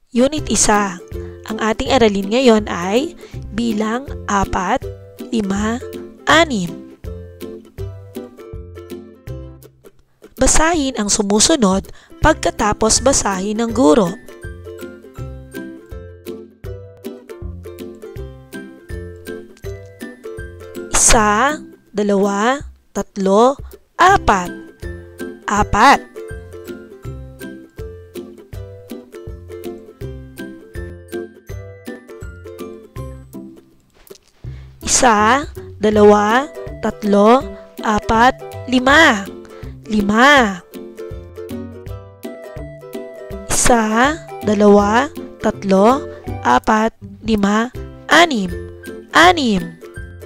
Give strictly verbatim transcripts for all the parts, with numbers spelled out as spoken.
Unit one. Ang ating aralin ngayon ay bilang apat, lima, anim. Basahin ang sumusunod pagkatapos basahin ng guro. Isa, dalawa, tatlo, apat. Apat. Isa, dalawa, tatlo, apat, lima. Lima. Isa, dalawa, tatlo, apat, lima, anim. Anim.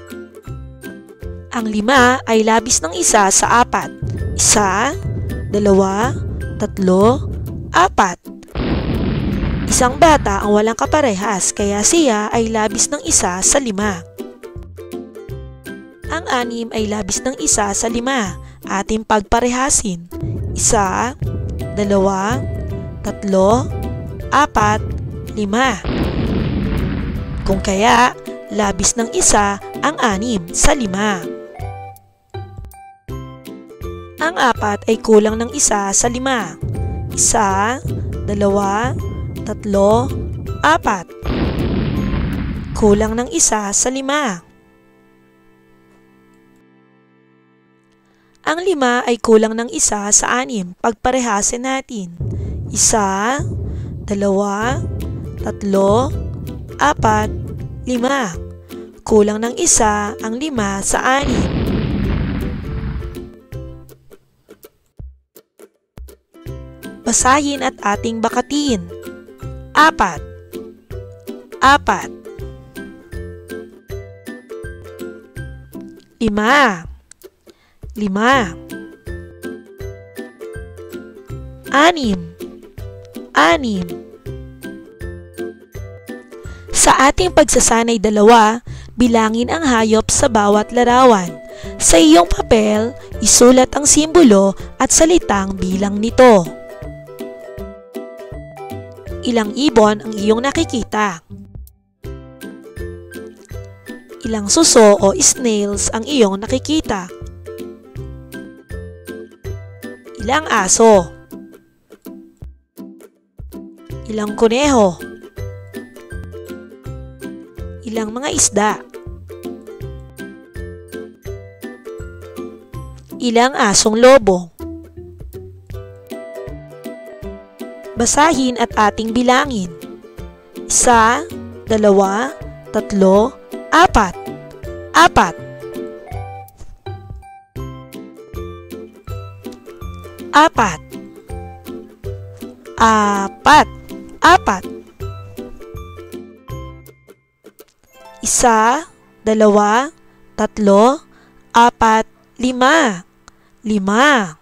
Ang lima ay labis ng isa sa apat. Isa, dalawa, tatlo, apat. Isang bata ang walang kaparehas kaya siya ay labis ng isa sa lima. Ang anim ay labis ng isa sa lima. Ating pagparehasin. Isa, dalawa, tatlo, apat, lima. Kung kaya, labis ng isa ang anim sa lima. Ang apat ay kulang ng isa sa lima. Isa, dalawa, tatlo, apat. Kulang ng isa sa lima. Ang lima ay kulang ng isa sa anim. Pagparehasin natin. Isa, dalawa, tatlo, apat, lima. Kulang ng isa ang lima sa anim. Basahin at ating bakatin. Apat. Apat. Lima. Lima. Anim. Anim. Sa ating pagsasanay dalawa, bilangin ang hayop sa bawat larawan. Sa iyong papel, isulat ang simbolo at salitang bilang nito. Ilang ibon ang iyong nakikita? Ilang suso o snails ang iyong nakikita? Ilang aso? Ilang kuneho? Ilang mga isda? Ilang asong lobo? Basahin at ating bilangin. Isa, dalawa, tatlo, apat. Apat. Apat. Apat. Apat. Isa, dalawa, tatlo, apat, lima. Lima.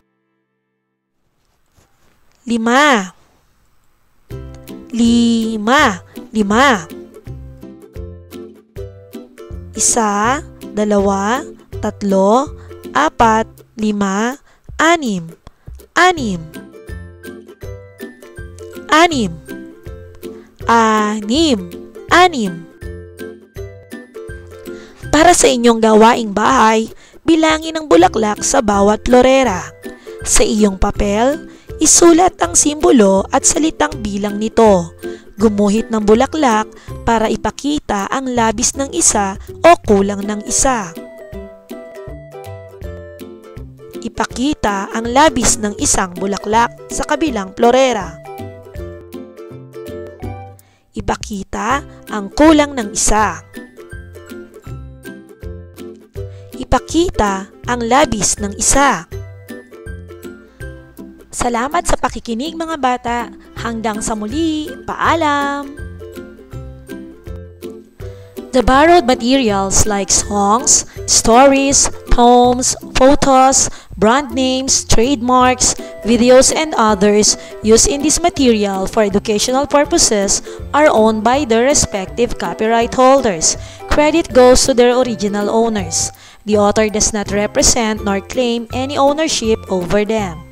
Lima. Lima. Lima. Isa, dalawa, tatlo, apat, lima, anim. Anim. Anim. Anim. Anim. Para sa inyong gawaing bahay, bilangin ang bulaklak sa bawat florera. Sa iyong papel, isulat ang simbolo at salitang bilang nito. Gumuhit ng bulaklak para ipakita ang labis ng isa o kulang ng isa. Ipakita ang labis ng isang bulaklak sa kabilang florera. Ipakita ang kulang ng isa. Ipakita ang labis ng isa. Salamat sa pakikinig mga bata. Hanggang sa muli. Paalam! The borrowed materials like songs, stories, poems, photos, brand names, trademarks, videos, and others used in this material for educational purposes are owned by their respective copyright holders. Credit goes to their original owners. The author does not represent nor claim any ownership over them.